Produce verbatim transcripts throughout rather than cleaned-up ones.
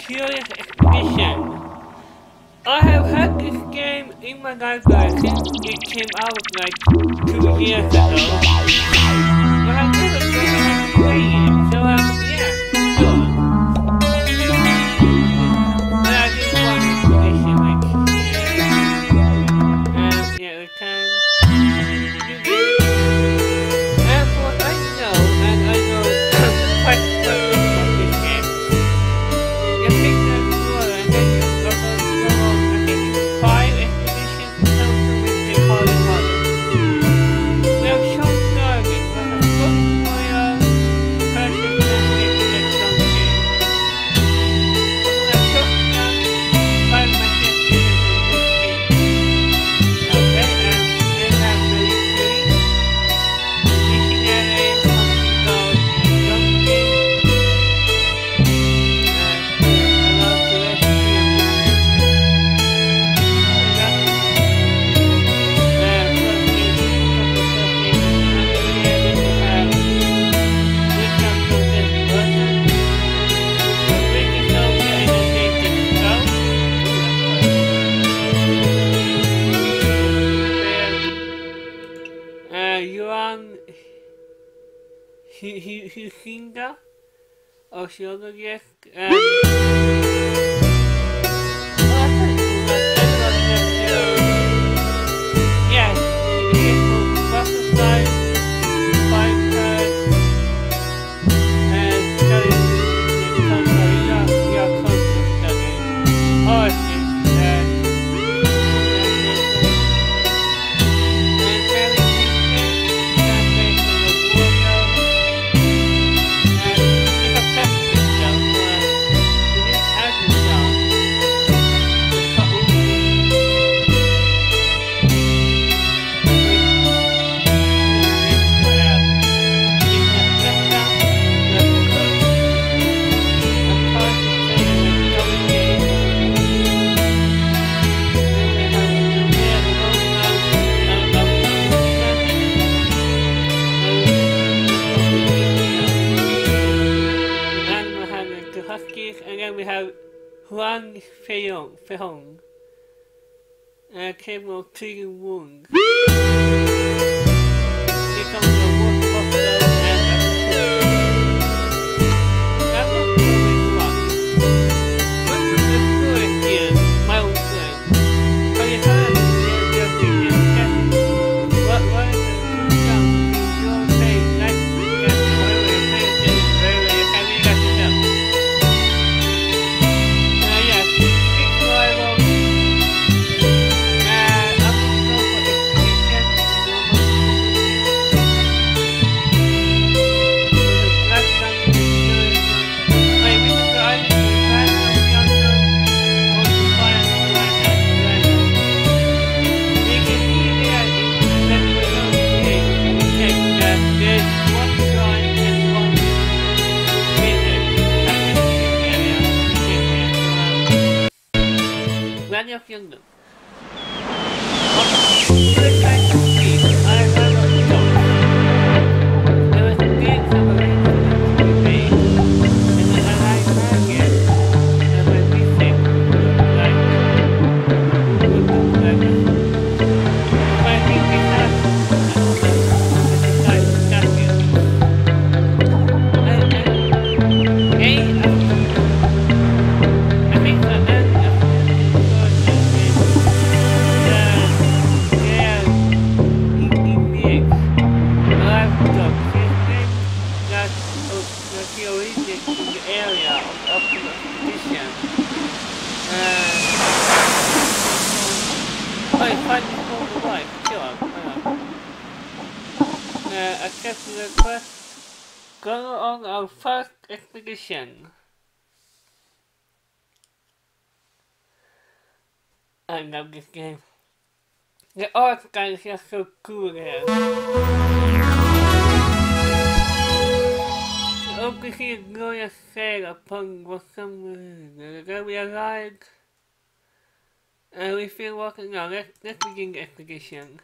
curious expedition. I have had this game in my library since it came out like two years ago. But I've never gotten to play it, so um, yeah, sure. But I did one expedition, like, yeah. Um, yeah, return. And for what I know, and I know quite quite a lot about this game, you pick the explorer and then you go on, go on, I think it's five expeditions in total with the Holy Mother. We have short targets, we have book warrior, Persian translated and donkey. We have shotgun, five machine guns and whiskey. Okay, and then have military, missionary, hunting dog, and donkey. And allow to rescue and Huang Feihong or Shogogek and yes, it is for butterfly, five cards, and study control. Your your control study. Horses and and very translation of warrior. And it's a pet system where it is agriculture. The cotton and then we have Huang Feihong, Feihong, uh, capable of treating wounds. He comes from wolf, buffalo, and a cook. I'm not sure which one. What's the story here, my old friend? Have you heard your, your opinion? What, what is the sound between your face, like, like, whatever your face is, very, very heavy, you got yourself. Many of young them. There was a big separation to be made, and then I like target, and when we think, like, would look like it. But I think we have this type of target. And, and, A, I think the end of the origin in the area of the expedition. And I find it for the wife, sure. Uh, accept the request. Go on our first expedition. I love this game. The art style is just so cool here. Hope to see a glorious sail upon what some then we arrived and we feel walking now. Let's let's begin the expedition.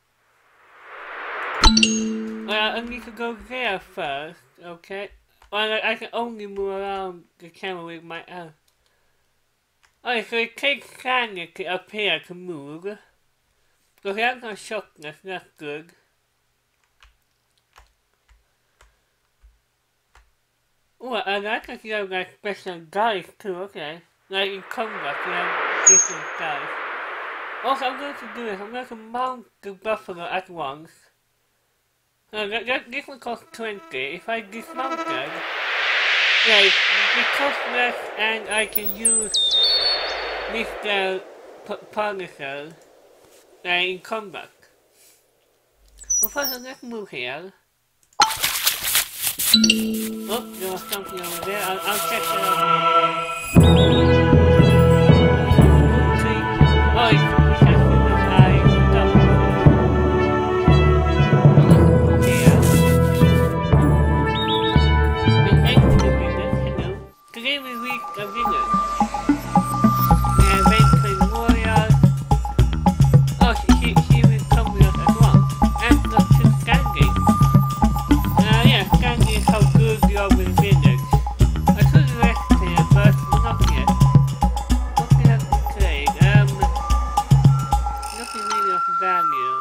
Well, I need to go there first, okay? Well, I, I can only move around the camera with my uh, Alright, so it takes Sanya to appear to move. So that's not sharpness, that's good. Oh, I like that you have like special guys too, okay. Like in combat, you have different guys. Also, I'm going to do this, I'm going to mount the buffalo at once. Uh, that, that, this one costs twenty. If I dismount it, yeah, it, it costs less and I can use Mister Punisher uh, in combat. Well, first, let's move here. Oh, there was something over there. I'll, I'll check that out. Okay. Oh, it's, it's as soon as I stop. Look here. An extra village, hello. Today we reached a village. We have Vampire Warrior. Oh, she, she, she will come with us as well. And got two standing. Uh, yeah, standing is how good you are with village. I could rest here, but not yet. What can I have to trade? Um, nothing really of value.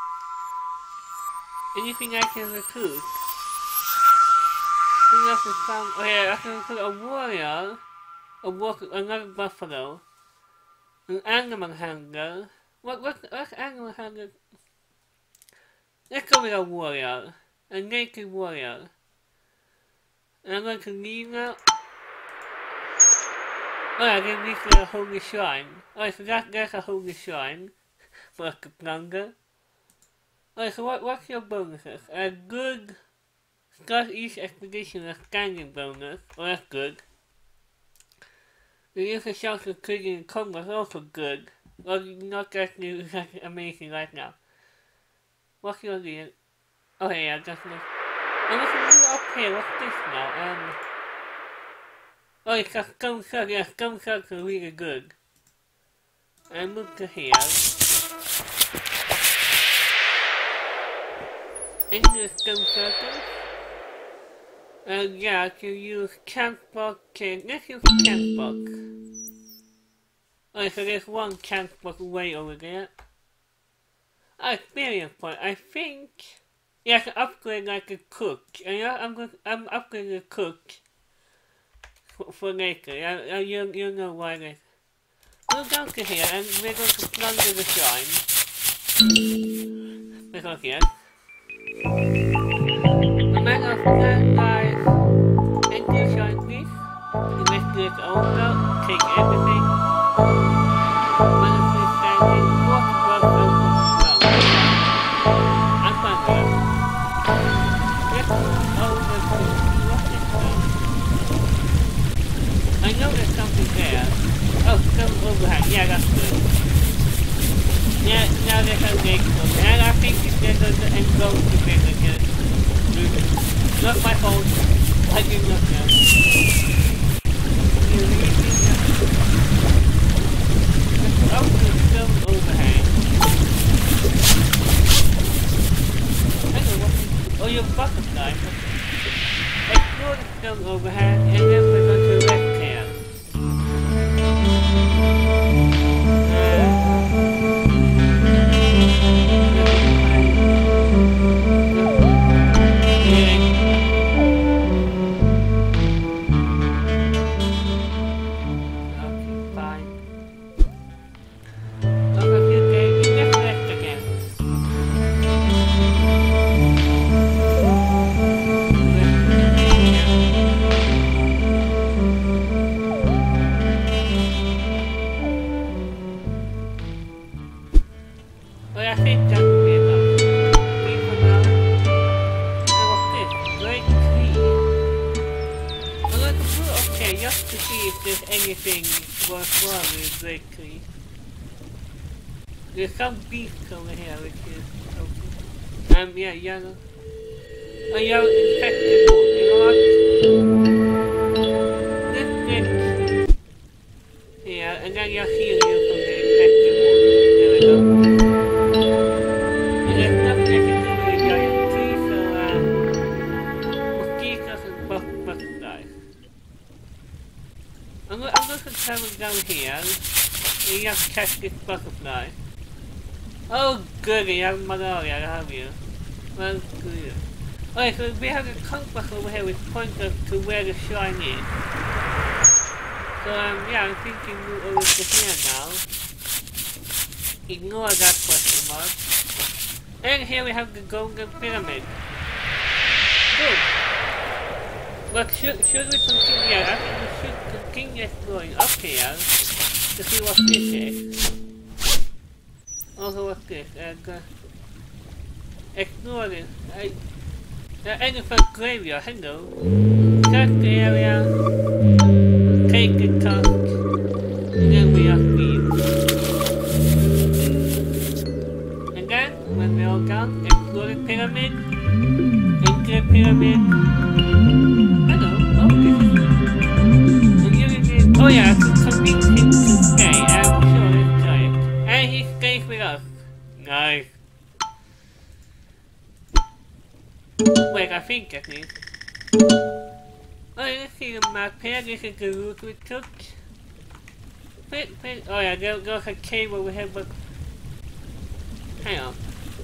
Anything I can recruit? Something else is found. Oh yeah, I can recruit a warrior, a walk, another buffalo, an animal handler. What, what, what's animal handler? Let's go with a warrior. A naked warrior. And I'm going to leave now. Oh, I can reach a holy shrine. Alright, so that, that's a holy shrine. For a plunder. Alright, so what, what's your bonuses? A good start each expedition a standing bonus. Oh, that's good. The use of chance of clicking in combat is also good. Well, not that new, that's amazing right now. What's your deal? Oh yeah, that's not. I'm looking new up here, what's this now? Um. Oh, it's a scum shark, yeah, scum sharks are really good. And move to here. Into the scum circle. Uh, yeah, I can use camp box, okay, let's use camp box. Oh, so there's one camp box way over there. Ah, experience point, I think. Yeah, I can upgrade like a cook. And yeah, I'm going. I'm upgrading a cook for, for later. Yeah, yeah, you you know why later. Go down to here, and we're going to plunder the shrine. Let's go here. The man of that guys, enter the shrine, please. Investigate the owner. Take everything. Man of the standing. Walk above the ground. I'm fine with that. I know there's something there. Oh, some overhang. Yeah, that's good. Yeah, now there's a gate over. And I think there's an end-goal to get again. Not my fault. I do not know. You really think that? Oh, there's some overhang. I don't know what. Oh, your butterfly. Explore the stone overhang, and then we're going to rest here. Okay, fine. After a few days, we just rest again. Well, I think that will be enough. Leave for now. And what's this? Great tree. I'm going to put okay just to see if there's anything worthwhile with great tree. There's some beast over here which is okay. Um, yeah, yellow. Oh, yellow infected wood. You know what? This thing here, and then you're healing from the infected wood. There we go. And there's nothing I can do with a giant tree, so uh, mosquitoes and buff butterflies. I'm, go I'm going to travel down here. You have to catch this butterfly. Oh goody, you have malaria, have you? Well, good. Alright, so we have a compass over here which points us to where the shrine is. So um, yeah, I'm thinking move over to here now. Ignore that question mark. And here we have the golden pyramid. Good. But should, should we continue? Yeah, I think we should continue exploring up here to see what this is. Also, what's this? Uh, uh, explore this. Uh, uh, elephant graveyard, hello. Search the area. Take the task. And then we are free. And then, when we're all done, explore the pyramid. Into the pyramid. Hello. Oh, this is... Oh yeah, to convince him to stay. I'm sure he'll try it. And he stays with us. Nice. Wait, I think at least. Oh, let's see the map here. This is the route we took. Wait, wait. Oh yeah, there, there's a cave over here, but... Hang on.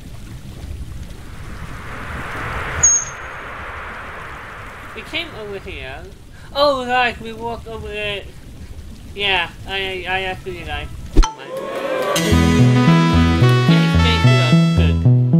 We came over here. Oh right, we walked over there. Yeah, I I actually like. Never mind. And he stays with us. Good.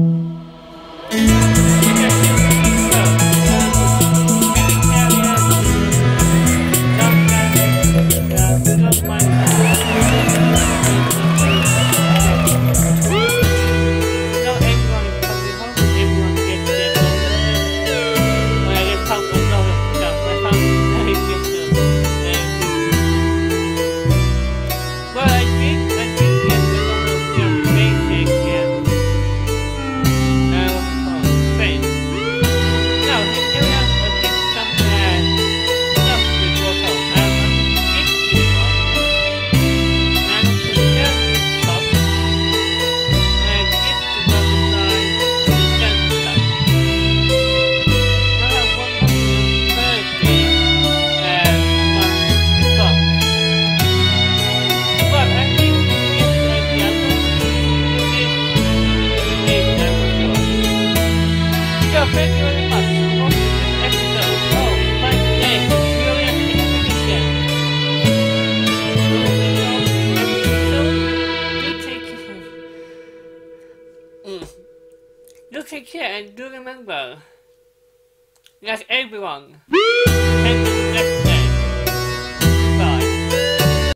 Take care and do remember that everyone can